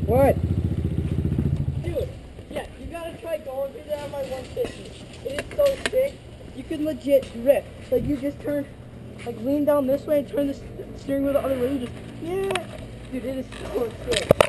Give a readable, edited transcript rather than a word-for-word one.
What? Dude, yeah, you gotta try going through that on my 150. It is so sick. You can legit drift. Like you just turn, like lean down this way and turn the steering wheel the other way. You just, yeah. Dude, it is so sick.